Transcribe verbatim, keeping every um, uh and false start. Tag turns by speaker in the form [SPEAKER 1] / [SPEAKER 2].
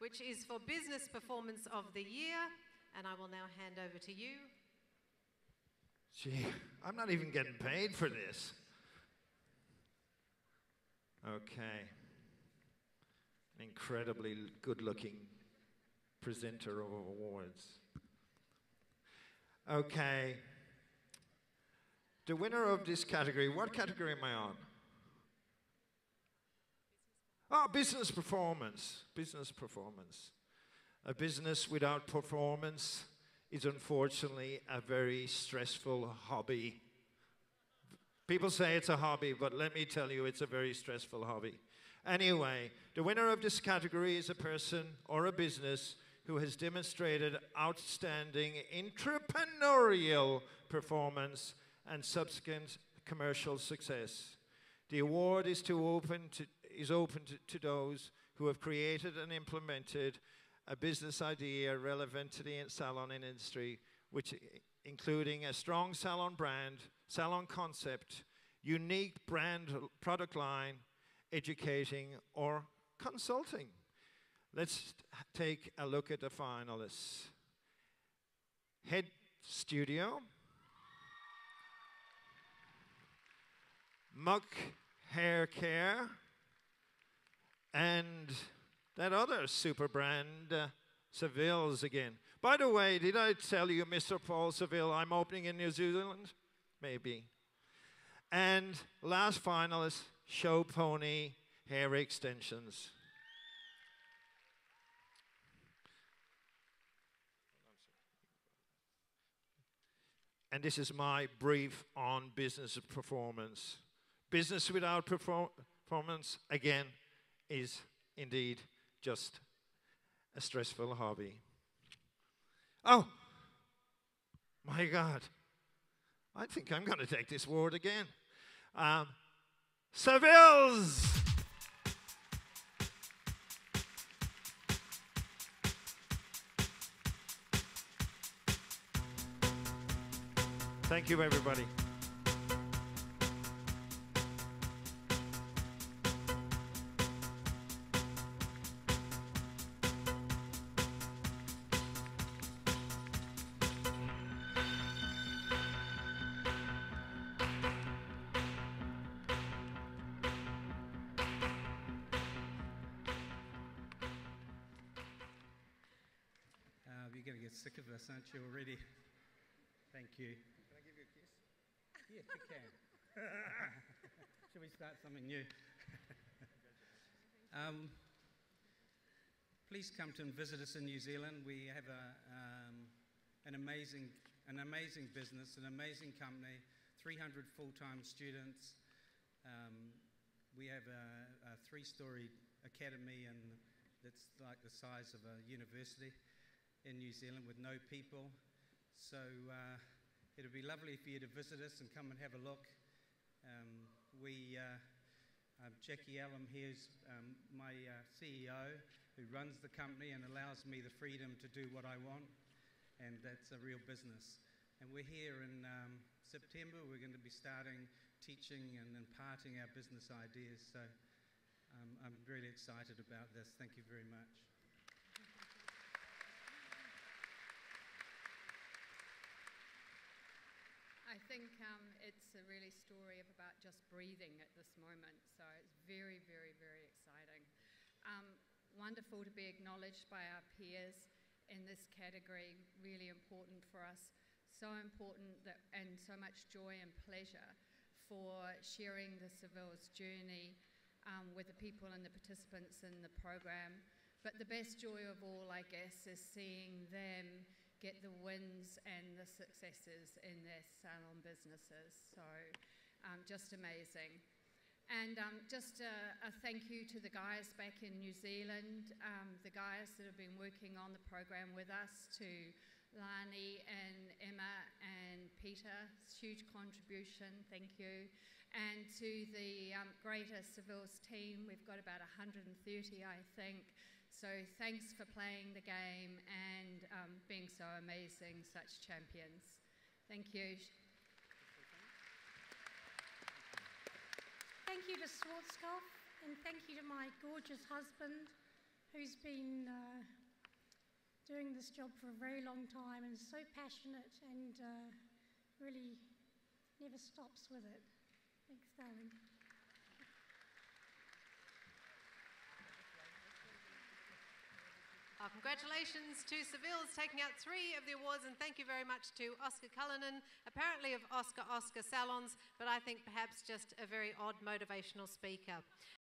[SPEAKER 1] which is for Business Performance of the Year. And I will now hand over to you.
[SPEAKER 2] Gee, I'm not even getting paid for this. Okay. An incredibly good-looking presenter of awards. Okay. The winner of this category, what category am I on? Oh, business performance. Business performance. A business without performance is unfortunately a very stressful hobby. People say it's a hobby, but let me tell you, it's a very stressful hobby. Anyway, the winner of this category is a person or a business who has demonstrated outstanding entrepreneurial performance and subsequent commercial success. The award is, to open to, is open to, to those who have created and implemented a business idea relevant to the salon industry, which including a strong salon brand, salon concept, unique brand product line, educating or consulting. Let's take a look at the finalists. Head Studio, Muck Hair Care, and that other super brand, uh, Seville's again. By the way, did I tell you, Mister Paul Seville, I'm opening in New Zealand? Maybe. And last finalist, Show Pony Hair Extensions. And this is my brief on business performance. Business without perform performance, again, is indeed just a stressful hobby. Oh, my God. I think I'm going to take this award again. Um, Seville's! Thank you, everybody.
[SPEAKER 3] Sick of this, aren't you already? Thank you. Can I give you a kiss? Yes, you can. Shall we start something new? um, please come to and visit us in New Zealand. We have a, um, an amazing, an amazing business, an amazing company, three hundred full-time students. Um, we have a, a three-story academy, and that's like the size of a university in New Zealand with no people. So uh, it'd be lovely for you to visit us and come and have a look. Um, we, uh, um, Jackie Allen here is um, my uh, C E O who runs the company and allows me the freedom to do what I want, and that's a real business. And we're here in um, September. We're going to be starting teaching and imparting our business ideas. So um, I'm really excited about this. Thank you very much.
[SPEAKER 4] I think um, it's a really story of about just breathing at this moment, so it's very, very, very exciting. Um, wonderful to be acknowledged by our peers in this category, really important for us, so important that, and so much joy and pleasure for sharing the Seville's journey um, with the people and the participants in the program. But the best joy of all, I guess, is seeing them get the wins and the successes in their salon businesses. So um, just amazing. And um, just a, a thank you to the guys back in New Zealand, um, the guys that have been working on the program with us, to Lani and Emma and Peter, huge contribution, thank you. And to the um, Greater Seville's team, we've got about one hundred thirty, I think. So thanks for playing the game and um, being so amazing, such champions. Thank you.
[SPEAKER 5] Thank you to Schwarzkopf, and thank you to my gorgeous husband, who's been uh, doing this job for a very long time and is so passionate and uh, really never stops with it. Thanks, darling.
[SPEAKER 1] Our congratulations to Seville's taking out three of the awards, and thank you very much to Oscar Cullinan, apparently of Oscar Oscar Salons, but I think perhaps just a very odd motivational speaker.